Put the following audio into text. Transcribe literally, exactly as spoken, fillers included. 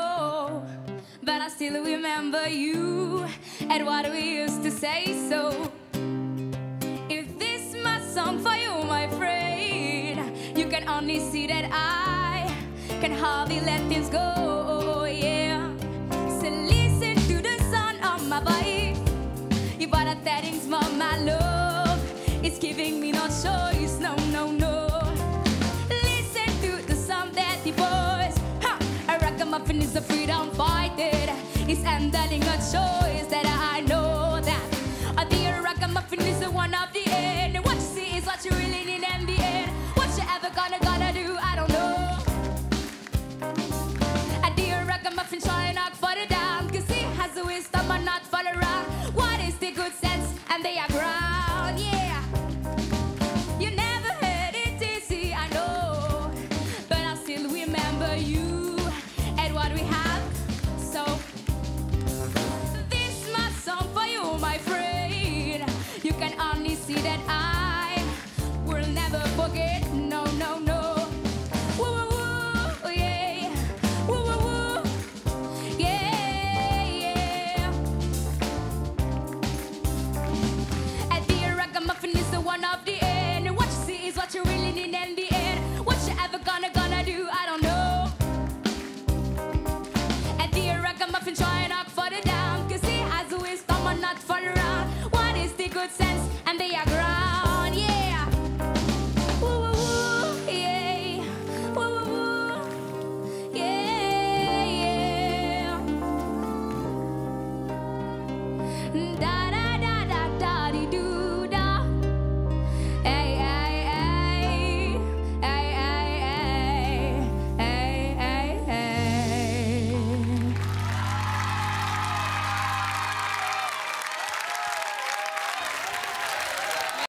go, but I still remember you and what we used to say. So if this my song for you, my friend, you can only see that I can hardly let things go, yeah. So listen to the sound of my voice. You better that things more, my love. It's giving me no choice, no, no, no. Listen to the sound that the voice. Ha! A ragamuffin is a freedom fighter. It's handling a choice that I know that. A dear ragamuffin is the one of the end. What you see is what you really need in the end. What you ever gonna, gonna do, I don't know. A dear ragamuffin trying out for the down, cause he has the wisdom and